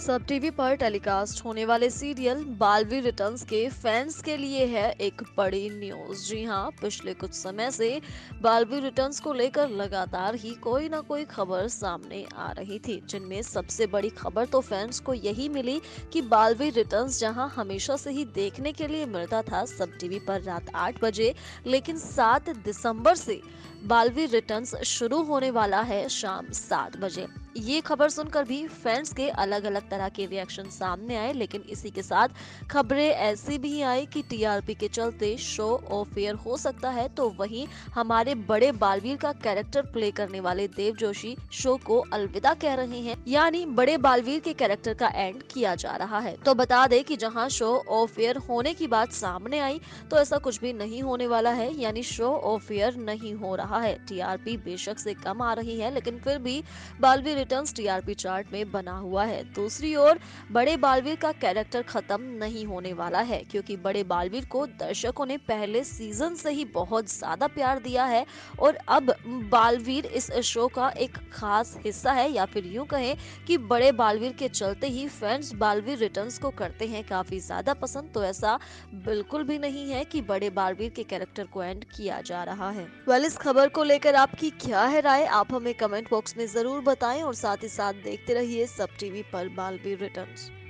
सब टीवी पर टेलीकास्ट होने वाले सीरियल बालवीर रिटर्न्स के फैंस के लिए है एक बड़ी न्यूज। जी हां, पिछले कुछ समय से बालवीर रिटर्न्स को लेकर लगातार ही कोई ना कोई खबर सामने आ रही थी, जिनमें सबसे बड़ी खबर तो फैंस को यही मिली कि बालवीर रिटर्न्स जहां हमेशा से ही देखने के लिए मिलता था सब टीवी पर रात 8 बजे, लेकिन 7 दिसंबर से बालवीर रिटर्न्स शुरू होने वाला है शाम 7 बजे। ये खबर सुनकर भी फैंस के अलग अलग तरह के रिएक्शन सामने आए, लेकिन इसी के साथ खबरें ऐसी भी आई कि टीआरपी के चलते शो ऑफ एयर हो सकता है। तो वहीं हमारे बड़े बालवीर का कैरेक्टर प्ले करने वाले देव जोशी शो को अलविदा कह रहे हैं, यानी बड़े बालवीर के कैरेक्टर का एंड किया जा रहा है। तो बता दें कि जहां शो ऑफ एयर होने की बात सामने आई, तो ऐसा कुछ भी नहीं होने वाला है, यानी शो ऑफ एयर नहीं हो रहा है। टीआरपी बेशक से कम आ रही है, लेकिन फिर भी बालवीर रिटर्न्स टीआरपी चार्ट में बना हुआ है। दूसरी ओर बड़े बालवीर का कैरेक्टर खत्म नहीं होने वाला है, क्योंकि बड़े बालवीर को दर्शकों ने पहले सीजन से ही बहुत ज्यादा प्यार दिया है और अब बालवीर इस शो का एक खास हिस्सा है, या फिर यूं कहें कि बड़े बालवीर के चलते ही फैंस बालवीर रिटर्न्स को करते हैं काफी ज्यादा पसंद। तो ऐसा बिल्कुल भी नहीं है कि बड़े बालवीर के कैरेक्टर को एंड किया जा रहा है। इस खबर को लेकर आपकी क्या है राय, आप हमें कमेंट बॉक्स में जरूर बताएं और साथ ही साथ देखते रहिए सब टीवी पर बालवीर रिटर्न्स।